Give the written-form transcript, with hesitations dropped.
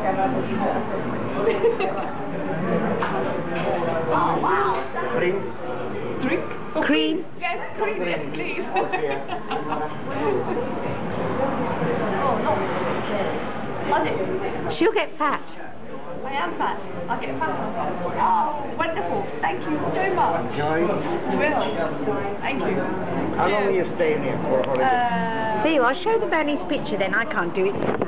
Oh, wow. Cream? Drink? Cream? Yes, cream, yes, please. She'll get fat. I am fat. I'll get fat. Oh, wonderful. Thank you so much. Enjoy. Will. Thank you. How long are you staying here for holiday? There you are. Show the Bernie's picture then. I can't do it.